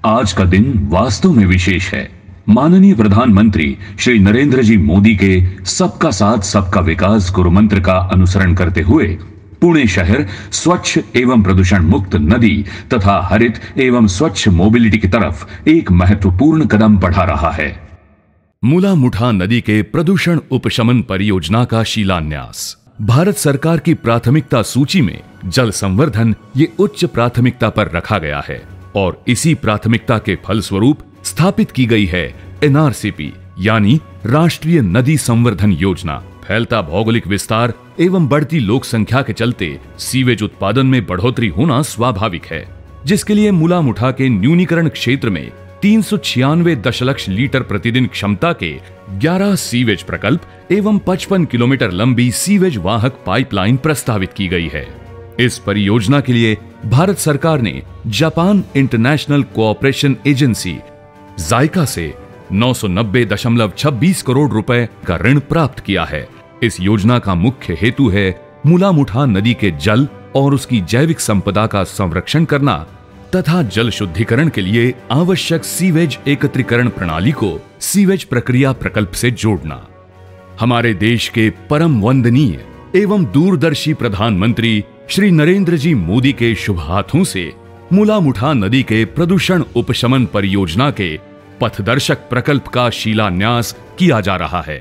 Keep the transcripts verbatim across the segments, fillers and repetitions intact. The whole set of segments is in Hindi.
आज का दिन वास्तव में विशेष है। माननीय प्रधानमंत्री श्री नरेंद्र जी मोदी के सबका साथ सबका विकास गुरु मंत्र का अनुसरण करते हुए पुणे शहर स्वच्छ एवं प्रदूषण मुक्त नदी तथा हरित एवं स्वच्छ मोबिलिटी की तरफ एक महत्वपूर्ण कदम बढ़ा रहा है। मुला मुठा नदी के प्रदूषण उपशमन परियोजना का शिलान्यास। भारत सरकार की प्राथमिकता सूची में जल संवर्धन ये उच्च प्राथमिकता पर रखा गया है और इसी प्राथमिकता के फलस्वरूप स्थापित की गई है एन आर सी पी यानी राष्ट्रीय नदी संवर्धन योजना। फैलता भौगोलिक विस्तार एवं बढ़ती लोक संख्या के चलते सीवेज उत्पादन में बढ़ोतरी होना स्वाभाविक है, जिसके लिए मुला मुठा के न्यूनीकरण क्षेत्र में तीन सौ छियानवे दशलक्ष लीटर प्रतिदिन क्षमता के ग्यारह सीवेज प्रकल्प एवं पचपन किलोमीटर लंबी सीवेज वाहक पाइपलाइन प्रस्तावित की गई है। इस परियोजना के लिए भारत सरकार ने Japan international cooperation agency JICA से नौ सौ नब्बे दशमलव छब्बीस करोड़ रुपए का ऋण प्राप्त किया है। इस योजना का मुख्य हेतु है मुला मुठा नदी के जल और उसकी जैविक संपदा का संरक्षण करना तथा जल शुद्धिकरण के लिए आवश्यक सीवेज एकत्रीकरण प्रणाली को सीवेज प्रक्रिया प्रकल्प से जोड़ना। हमारे देश के परम वंदनीय एवं दूरदर्शी प्रधानमंत्री श्री नरेंद्र जी मोदी के शुभ हाथों से मुला मुठा नदी के प्रदूषण उपशमन परियोजना के पथदर्शक प्रकल्प का शिलान्यास किया जा रहा है।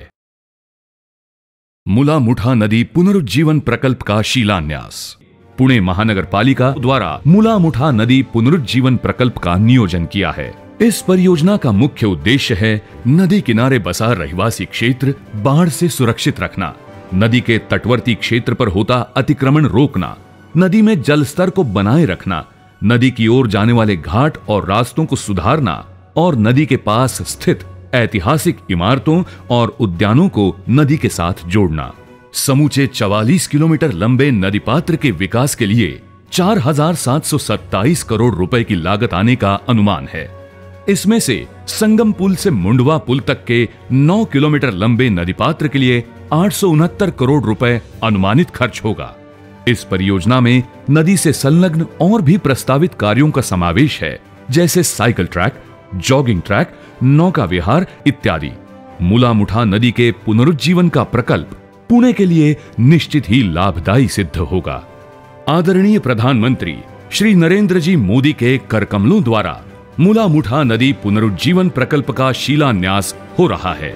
मुला मुठा नदी पुनरुज्जीवन प्रकल्प का शिलान्यास। पुणे महानगर पालिका द्वारा मुला मुठा नदी पुनरुज्जीवन प्रकल्प का नियोजन किया है। इस परियोजना का मुख्य उद्देश्य है नदी किनारे बसा रहवासी क्षेत्र बाढ़ से सुरक्षित रखना, नदी के तटवर्ती क्षेत्र पर होता अतिक्रमण रोकना, नदी में जल स्तर को बनाए रखना, नदी की ओर जाने वाले घाट और रास्तों को सुधारना और नदी के पास स्थित ऐतिहासिक इमारतों और उद्यानों को नदी के साथ जोड़ना। समूचे चवालीस किलोमीटर लंबे नदी पात्र के विकास के लिए चार हजार सात सौ सत्ताईस करोड़ रुपए की लागत आने का अनुमान है। इसमें से संगम पुल से मुंडवा पुल तक के नौ किलोमीटर लंबे नदी पात्र के लिए आठ सौ उनहत्तर करोड़ रुपए अनुमानित खर्च होगा। इस परियोजना में नदी से संलग्न और भी प्रस्तावित कार्यों का समावेश है, जैसे साइकिल ट्रैक, जॉगिंग ट्रैक, नौका विहार इत्यादि। मुला मुठा नदी के पुनरुज्जीवन का प्रकल्प पुणे के लिए निश्चित ही लाभदायी सिद्ध होगा। आदरणीय प्रधानमंत्री श्री नरेंद्र जी मोदी के करकमलों द्वारा मुला मुठा नदी पुनरुज्जीवन प्रकल्प का शिलान्यास हो रहा है।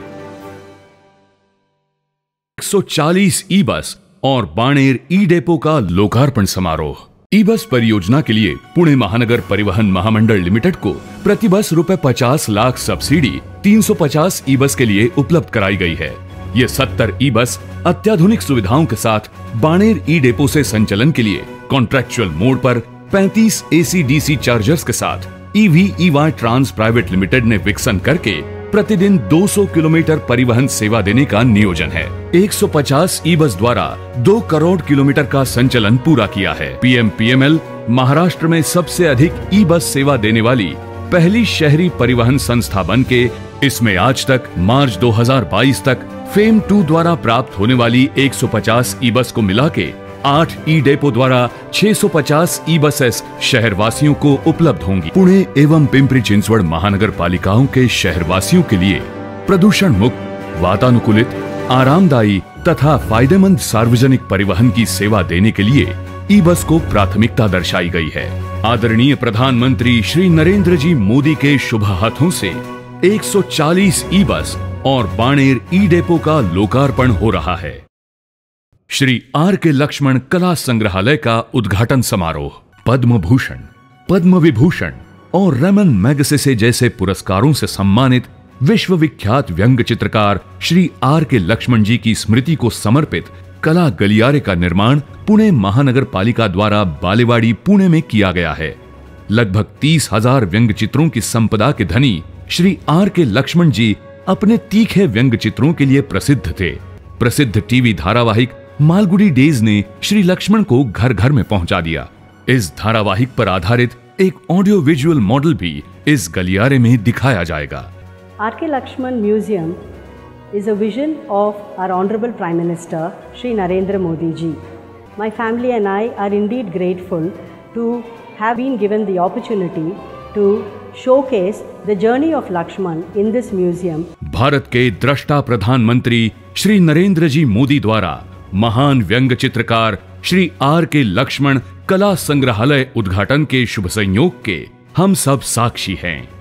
एक सौ चालीस ई बस और बाणेर ई डेपो का लोकार्पण समारोह। ई बस परियोजना के लिए पुणे महानगर परिवहन महामंडल लिमिटेड को प्रति बस रुपए पचास लाख सब्सिडी तीन सौ पचास ई बस के लिए उपलब्ध कराई गई है। ये सत्तर ई बस अत्याधुनिक सुविधाओं के साथ बाणेर ई डेपो से संचालन के लिए कॉन्ट्रैक्चुअल मोड पर पैंतीस ए सी डी सी चार्जर्स के साथ E V E Y trans private limited ने विकसन करके प्रतिदिन दो सौ किलोमीटर परिवहन सेवा देने का नियोजन है। एक सौ पचास ई बस द्वारा दो करोड़ किलोमीटर का संचालन पूरा किया है। P M P M L Maharashtra में सबसे अधिक ई बस सेवा देने वाली पहली शहरी परिवहन संस्था बनके इसमें आज तक मार्च दो हज़ार बाईस तक फेम टू द्वारा प्राप्त होने वाली एक सौ पचास ई बस को मिला के आठ ई डेपो द्वारा छह सौ पचास ई बसेस शहरवासियों को उपलब्ध होंगी। पुणे एवं पिंपरी चिंचवड़ महानगर पालिकाओं के शहरवासियों के लिए प्रदूषण मुक्त, वातानुकूलित, आरामदायी तथा फायदेमंद सार्वजनिक परिवहन की सेवा देने के लिए ई बस को प्राथमिकता दर्शाई गई है। आदरणीय प्रधानमंत्री श्री नरेंद्र जी मोदी के शुभ हाथों से एक सौ चालीस ई बस और बाणेर ई डेपो का लोकार्पण हो रहा है। श्री आर के लक्ष्मण कला संग्रहालय का उद्घाटन समारोह। पद्म भूषण, पद्म विभूषण और रमन मैगसेसे जैसे पुरस्कारों से सम्मानित विश्व विख्यात व्यंग्य चित्रकार श्री आर के लक्ष्मण जी की स्मृति को समर्पित कला गलियारे का निर्माण पुणे महानगर पालिका द्वारा बालेवाड़ी पुणे में किया गया है। लगभग तीस हजार व्यंग्य चित्रों की संपदा के धनी श्री आर के लक्ष्मण जी अपने तीखे व्यंग्य चित्रों के लिए प्रसिद्ध थे। प्रसिद्ध टीवी धारावाहिक मालगुडी डेज ने श्री लक्ष्मण को घर घर में पहुंचा दिया। इस धारावाहिक पर आधारित एक ऑडियो विजुअल मॉडल भी इस गलियारे में दिखाया जाएगा। आर के Lakshman Museum is a vision of our Honorable Prime Minister Shri Narendra Modi ji. My family and I are indeed grateful to have been given the opportunity to showcase the journey of Lakshman in this museum. Bharat के दृष्टा प्रधानमंत्री श्री नरेंद्र जी मोदी द्वारा महान व्यंग चित्रकार श्री आर के लक्ष्मण कला संग्रहालय उद्घाटन के शुभ संयोग के हम सब साक्षी हैं।